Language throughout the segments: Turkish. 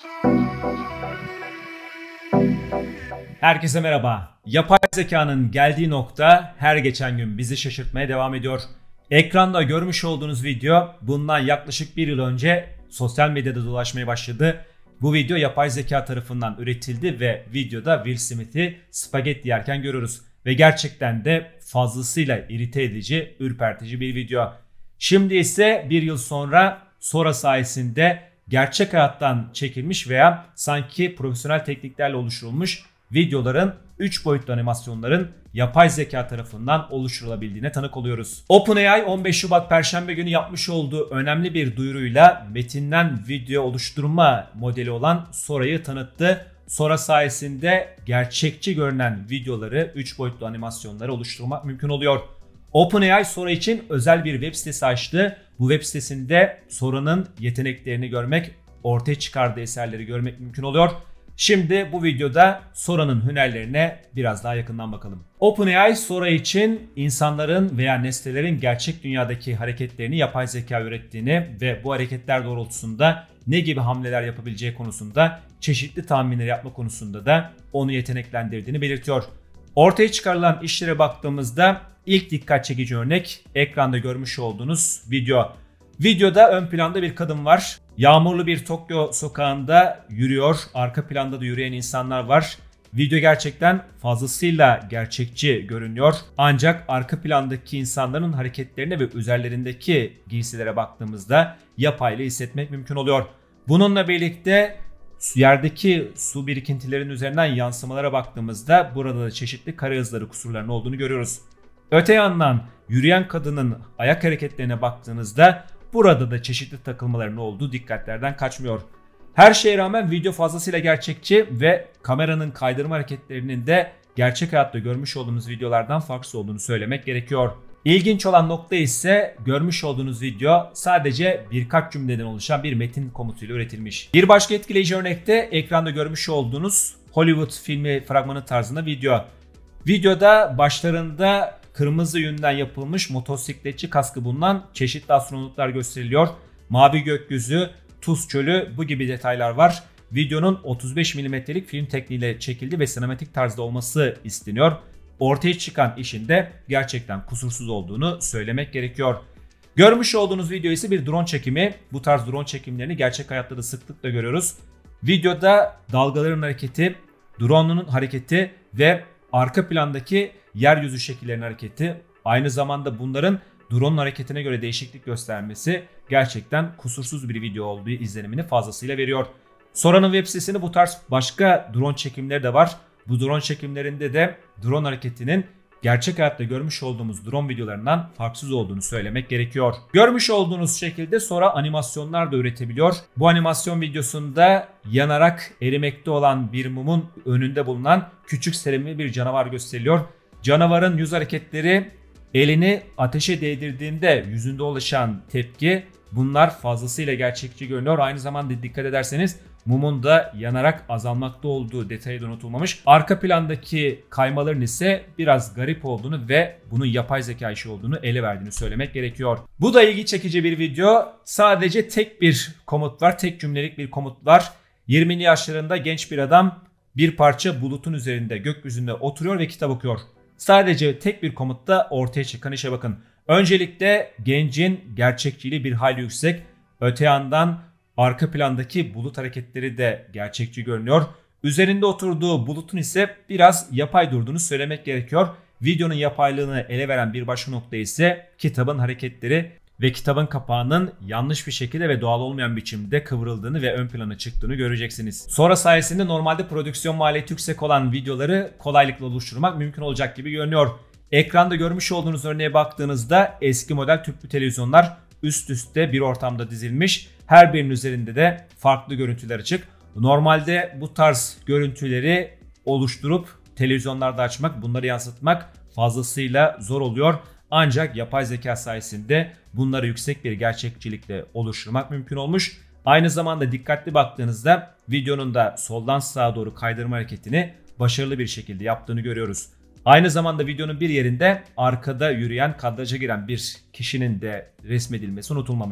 Herkese merhaba. Yapay zekanın geldiği nokta her geçen gün bizi şaşırtmaya devam ediyor. Ekranda görmüş olduğunuz video bundan yaklaşık bir yıl önce sosyal medyada dolaşmaya başladı. Bu video yapay zeka tarafından üretildi ve videoda Will Smith'i spagetti yerken görüyoruz. Ve gerçekten de fazlasıyla irite edici, ürpertici bir video. Şimdi ise bir yıl sonra Sora sayesinde gerçek hayattan çekilmiş veya sanki profesyonel tekniklerle oluşturulmuş videoların 3 boyutlu animasyonların yapay zeka tarafından oluşturulabildiğine tanık oluyoruz. OpenAI 15 Şubat Perşembe günü yapmış olduğu önemli bir duyuruyla metinden video oluşturma modeli olan Sora'yı tanıttı. Sora sayesinde gerçekçi görünen videoları, 3 boyutlu animasyonları oluşturmak mümkün oluyor. OpenAI Sora için özel bir web sitesi açtı. Bu web sitesinde Sora'nın yeteneklerini görmek, ortaya çıkardığı eserleri görmek mümkün oluyor. Şimdi bu videoda Sora'nın hünerlerine biraz daha yakından bakalım. OpenAI Sora için insanların veya nesnelerin gerçek dünyadaki hareketlerini yapay zeka ürettiğini ve bu hareketler doğrultusunda ne gibi hamleler yapabileceği konusunda çeşitli tahminler yapma konusunda da onu yeteneklendirdiğini belirtiyor. Ortaya çıkarılan işlere baktığımızda ilk dikkat çekici örnek ekranda görmüş olduğunuz video. Videoda ön planda bir kadın var. Yağmurlu bir Tokyo sokağında yürüyor. Arka planda da yürüyen insanlar var. Video gerçekten fazlasıyla gerçekçi görünüyor. Ancak arka plandaki insanların hareketlerine ve üzerlerindeki giysilere baktığımızda yapaylı hissetmek mümkün oluyor. Bununla birlikte yerdeki su birikintilerinin üzerinden yansımalara baktığımızda burada da çeşitli kare hızları kusurlarının olduğunu görüyoruz. Öte yandan yürüyen kadının ayak hareketlerine baktığınızda burada da çeşitli takılmaların olduğu dikkatlerden kaçmıyor. Her şeye rağmen video fazlasıyla gerçekçi ve kameranın kaydırma hareketlerinin de gerçek hayatta görmüş olduğumuz videolardan farksız olduğunu söylemek gerekiyor. İlginç olan nokta ise görmüş olduğunuz video sadece birkaç cümleden oluşan bir metin komutuyla üretilmiş. Bir başka etkileyici örnekte ekranda görmüş olduğunuz Hollywood filmi fragmanı tarzında video. Videoda başlarında kırmızı yünden yapılmış motosikletçi kaskı bulunan çeşitli astronotlar gösteriliyor. Mavi gökyüzü, Tuz Çölü bu gibi detaylar var. Videonun 35 mm'lik film tekniğiyle çekildi ve sinematik tarzda olması isteniyor. Ortaya çıkan işin de gerçekten kusursuz olduğunu söylemek gerekiyor. Görmüş olduğunuz video ise bir drone çekimi. Bu tarz drone çekimlerini gerçek hayatta da sıklıkla görüyoruz. Videoda dalgaların hareketi, drone'un hareketi ve arka plandaki yeryüzü şekillerinin hareketi, aynı zamanda bunların drone'un hareketine göre değişiklik göstermesi gerçekten kusursuz bir video olduğu izlenimini fazlasıyla veriyor. Sora'nın web sitesinde bu tarz başka drone çekimleri de var. Bu drone çekimlerinde de drone hareketinin gerçek hayatta görmüş olduğumuz drone videolarından farksız olduğunu söylemek gerekiyor. Görmüş olduğunuz şekilde Sora animasyonlar da üretebiliyor. Bu animasyon videosunda yanarak erimekte olan bir mumun önünde bulunan küçük sevimli bir canavar gösteriliyor. Canavarın yüz hareketleri, elini ateşe değdirdiğinde yüzünde oluşan tepki, bunlar fazlasıyla gerçekçi görünüyor. Aynı zamanda dikkat ederseniz mumun da yanarak azalmakta olduğu detayı da unutulmamış. Arka plandaki kaymaların ise biraz garip olduğunu ve bunun yapay zeka işi olduğunu ele verdiğini söylemek gerekiyor. Bu da ilgi çekici bir video. Sadece tek bir komut var, tek cümlelik bir komut var. 20'li yaşlarında genç bir adam bir parça bulutun üzerinde gökyüzünde oturuyor ve kitap okuyor. Sadece tek bir komutta ortaya çıkan işe bakın. Öncelikle gencin gerçekçiliği bir hayli yüksek. Öte yandan arka plandaki bulut hareketleri de gerçekçi görünüyor. Üzerinde oturduğu bulutun ise biraz yapay durduğunu söylemek gerekiyor. Videonun yapaylığını ele veren bir başka nokta ise kitabın hareketleri ve kitabın kapağının yanlış bir şekilde ve doğal olmayan biçimde kıvrıldığını ve ön plana çıktığını göreceksiniz. Sonra sayesinde normalde prodüksiyon maliyeti yüksek olan videoları kolaylıkla oluşturmak mümkün olacak gibi görünüyor. Ekranda görmüş olduğunuz örneğe baktığınızda eski model tüplü televizyonlar üst üste bir ortamda dizilmiş. Her birinin üzerinde de farklı görüntüler açık. Normalde bu tarz görüntüleri oluşturup televizyonlarda açmak, bunları yansıtmak fazlasıyla zor oluyor. Ancak yapay zeka sayesinde bunları yüksek bir gerçekçilikle oluşturmak mümkün olmuş. Aynı zamanda dikkatli baktığınızda videonun da soldan sağa doğru kaydırma hareketini başarılı bir şekilde yaptığını görüyoruz. Aynı zamanda videonun bir yerinde arkada yürüyen, kadraja giren bir kişinin de resmedilmesi unutulmamış.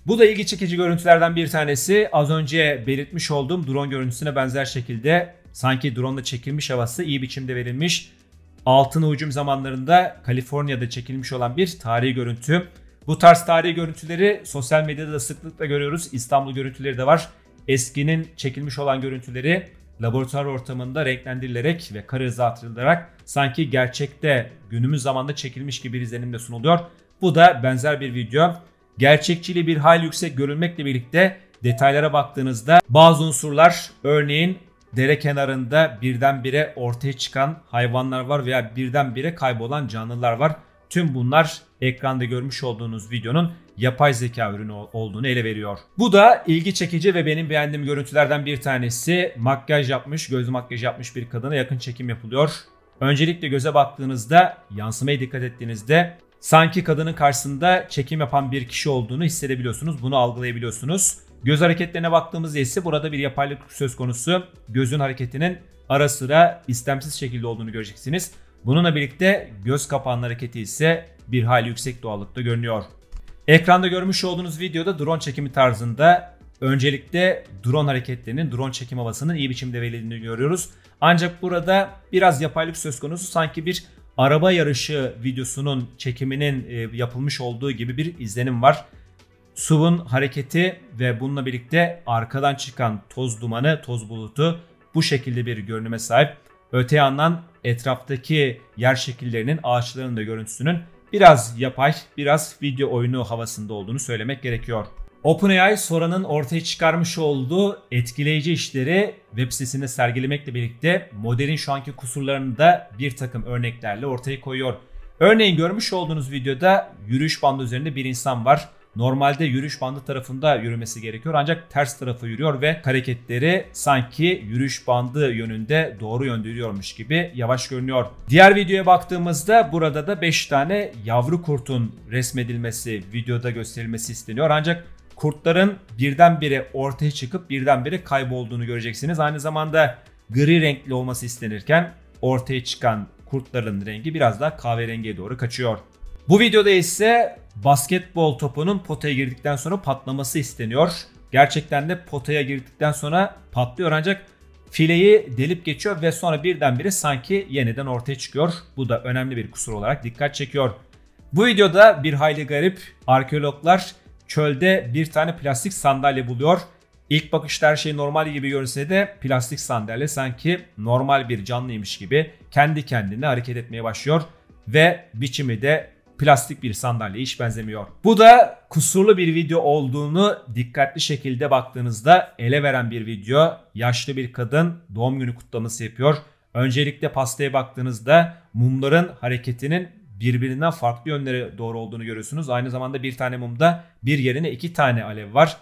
Bu da ilgi çekici görüntülerden bir tanesi. Az önce belirtmiş olduğum drone görüntüsüne benzer şekilde sanki drone'la çekilmiş havası iyi biçimde verilmiş. Altın hücum zamanlarında Kaliforniya'da çekilmiş olan bir tarihi görüntü. Bu tarz tarihi görüntüleri sosyal medyada da sıklıkla görüyoruz. İstanbul görüntüleri de var. Eskinin çekilmiş olan görüntüleri laboratuvar ortamında renklendirilerek ve kare hızı artırılarak sanki gerçekte günümüz zamanda çekilmiş gibi izlenimle sunuluyor. Bu da benzer bir video. Gerçekçiliği bir hayli yüksek görülmekle birlikte detaylara baktığınızda bazı unsurlar, örneğin dere kenarında birdenbire ortaya çıkan hayvanlar var veya birdenbire kaybolan canlılar var. Tüm bunlar ekranda görmüş olduğunuz videonun yapay zeka ürünü olduğunu ele veriyor. Bu da ilgi çekici ve benim beğendiğim görüntülerden bir tanesi. Makyaj yapmış, göz makyajı yapmış bir kadına yakın çekim yapılıyor. Öncelikle göze baktığınızda, yansımaya dikkat ettiğinizde sanki kadının karşısında çekim yapan bir kişi olduğunu hissedebiliyorsunuz. Bunu algılayabiliyorsunuz. Göz hareketlerine baktığımızda ise burada bir yapaylık söz konusu. Gözün hareketinin ara sıra istemsiz şekilde olduğunu göreceksiniz. Bununla birlikte göz kapağının hareketi ise bir hayli yüksek doğallıkta görünüyor. Ekranda görmüş olduğunuz videoda drone çekimi tarzında öncelikle drone hareketlerinin, drone çekim havasının iyi biçimde verildiğini görüyoruz. Ancak burada biraz yapaylık söz konusu, sanki bir araba yarışı videosunun çekiminin yapılmış olduğu gibi bir izlenim var. SUV'un hareketi ve bununla birlikte arkadan çıkan toz dumanı, toz bulutu bu şekilde bir görünüme sahip. Öte yandan etraftaki yer şekillerinin, ağaçların da görüntüsünün biraz yapay, biraz video oyunu havasında olduğunu söylemek gerekiyor. OpenAI, Sora'nın ortaya çıkarmış olduğu etkileyici işleri web sitesinde sergilemekle birlikte modelin şu anki kusurlarını da bir takım örneklerle ortaya koyuyor. Örneğin görmüş olduğunuz videoda yürüyüş bandı üzerinde bir insan var. Normalde yürüyüş bandı tarafında yürümesi gerekiyor ancak ters tarafa yürüyor ve hareketleri sanki yürüyüş bandı yönünde, doğru yönde yürüyormuş gibi yavaş görünüyor. Diğer videoya baktığımızda burada da 5 tane yavru kurtun resmedilmesi, videoda gösterilmesi isteniyor. Ancak kurtların birdenbire ortaya çıkıp birdenbire kaybolduğunu göreceksiniz. Aynı zamanda gri renkli olması istenirken ortaya çıkan kurtların rengi biraz daha kahverengiye doğru kaçıyor. Bu videoda ise basketbol topunun potaya girdikten sonra patlaması isteniyor. Gerçekten de potaya girdikten sonra patlıyor ancak fileyi delip geçiyor ve sonra birdenbire sanki yeniden ortaya çıkıyor. Bu da önemli bir kusur olarak dikkat çekiyor. Bu videoda bir hayli garip, arkeologlar çölde bir tane plastik sandalye buluyor. İlk bakışta her şey normal gibi görünse de plastik sandalye sanki normal bir canlıymış gibi kendi kendine hareket etmeye başlıyor ve biçimi de plastik bir sandalye, hiç benzemiyor. Bu da kusurlu bir video olduğunu dikkatli şekilde baktığınızda ele veren bir video. Yaşlı bir kadın doğum günü kutlaması yapıyor. Öncelikle pastaya baktığınızda mumların hareketinin birbirinden farklı yönlere doğru olduğunu görüyorsunuz. Aynı zamanda bir tane mumda bir yerine 2 tane alev var.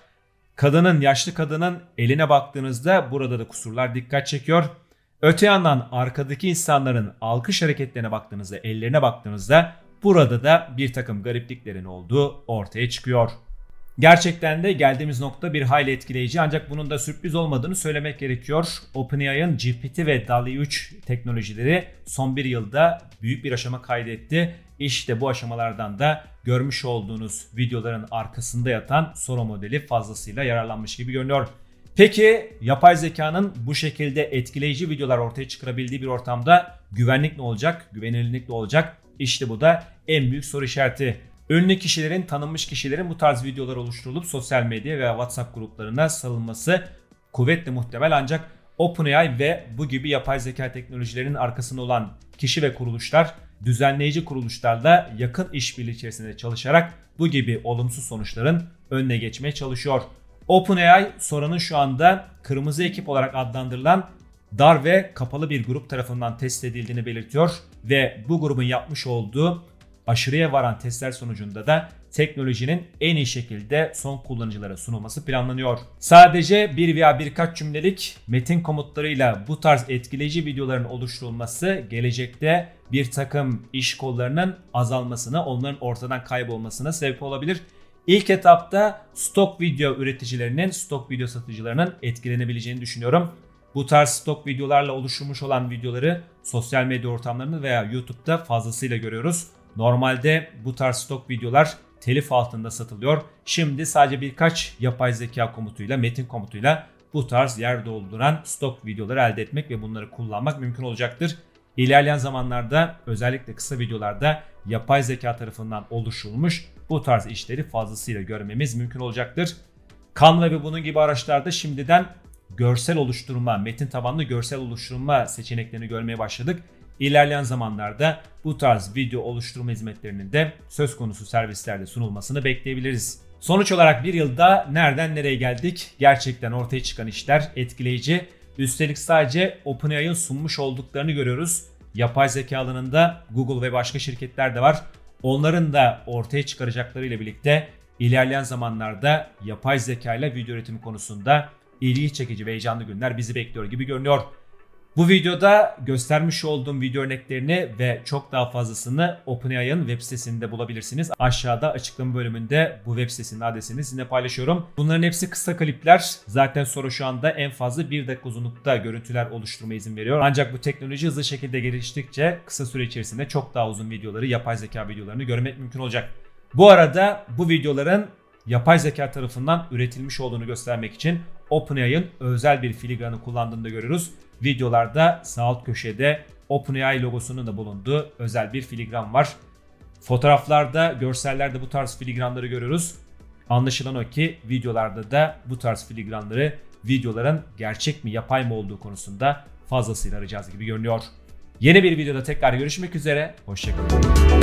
Yaşlı kadının eline baktığınızda burada da kusurlar dikkat çekiyor. Öte yandan arkadaki insanların alkış hareketlerine baktığınızda, ellerine baktığınızda burada da bir takım garipliklerin olduğu ortaya çıkıyor. Gerçekten de geldiğimiz nokta bir hayli etkileyici ancak bunun da sürpriz olmadığını söylemek gerekiyor. OpenAI'ın GPT ve DALL-E 3 teknolojileri son bir yılda büyük bir aşama kaydetti. İşte bu aşamalardan da görmüş olduğunuz videoların arkasında yatan Sora modeli fazlasıyla yararlanmış gibi görünüyor. Peki yapay zekanın bu şekilde etkileyici videolar ortaya çıkarabildiği bir ortamda güvenlik ne olacak? Güvenilirlik ne olacak? İşte bu da en büyük soru işareti. Ünlü kişilerin, tanınmış kişilerin bu tarz videolar oluşturulup sosyal medya veya WhatsApp gruplarına salınması kuvvetle muhtemel ancak OpenAI ve bu gibi yapay zeka teknolojilerinin arkasında olan kişi ve kuruluşlar düzenleyici kuruluşlarla yakın işbirliği içerisinde çalışarak bu gibi olumsuz sonuçların önüne geçmeye çalışıyor. OpenAI, Sora'nın şu anda kırmızı ekip olarak adlandırılan dar ve kapalı bir grup tarafından test edildiğini belirtiyor ve bu grubun yapmış olduğu aşırıya varan testler sonucunda da teknolojinin en iyi şekilde son kullanıcılara sunulması planlanıyor. Sadece bir veya birkaç cümlelik metin komutlarıyla bu tarz etkileyici videoların oluşturulması gelecekte bir takım iş kollarının azalmasına, onların ortadan kaybolmasına sebep olabilir. İlk etapta stok video üreticilerinin, stok video satıcılarının etkilenebileceğini düşünüyorum. Bu tarz stok videolarla oluşturmuş olan videoları sosyal medya ortamlarında veya YouTube'da fazlasıyla görüyoruz. Normalde bu tarz stok videolar telif altında satılıyor. Şimdi sadece birkaç yapay zeka komutuyla, metin komutuyla bu tarz yer dolduran stok videoları elde etmek ve bunları kullanmak mümkün olacaktır. İlerleyen zamanlarda özellikle kısa videolarda yapay zeka tarafından oluşturulmuş bu tarz işleri fazlasıyla görmemiz mümkün olacaktır. Canva ve bunun gibi araçlarda şimdiden görsel oluşturma, metin tabanlı görsel oluşturma seçeneklerini görmeye başladık. İlerleyen zamanlarda bu tarz video oluşturma hizmetlerinin de söz konusu servislerde sunulmasını bekleyebiliriz. Sonuç olarak bir yılda nereden nereye geldik? Gerçekten ortaya çıkan işler etkileyici. Üstelik sadece OpenAI'ın sunmuş olduklarını görüyoruz. Yapay zeka alanında Google ve başka şirketler de var. Onların da ortaya çıkaracaklarıyla birlikte ilerleyen zamanlarda yapay zeka ile video üretimi konusunda ilgi çekici ve heyecanlı günler bizi bekliyor gibi görünüyor. Bu videoda göstermiş olduğum video örneklerini ve çok daha fazlasını OpenAI'ın web sitesinde bulabilirsiniz. Aşağıda açıklama bölümünde bu web sitesinin adresini sizinle paylaşıyorum. Bunların hepsi kısa klipler. Zaten Sora şu anda en fazla 1 dakika uzunlukta görüntüler oluşturmaya izin veriyor. Ancak bu teknoloji hızlı şekilde geliştikçe kısa süre içerisinde çok daha uzun videoları, yapay zeka videolarını görmek mümkün olacak. Bu arada bu videoların yapay zeka tarafından üretilmiş olduğunu göstermek için OpenAI'ın özel bir filigranı kullandığını da görüyoruz. Videolarda sağ alt köşede OpenAI logosunun da bulunduğu özel bir filigran var. Fotoğraflarda, görsellerde bu tarz filigranları görüyoruz. Anlaşılan o ki videolarda da bu tarz filigranları videoların gerçek mi yapay mı olduğu konusunda fazlasıyla arayacağız gibi görünüyor. Yeni bir videoda tekrar görüşmek üzere. Hoşça kalın.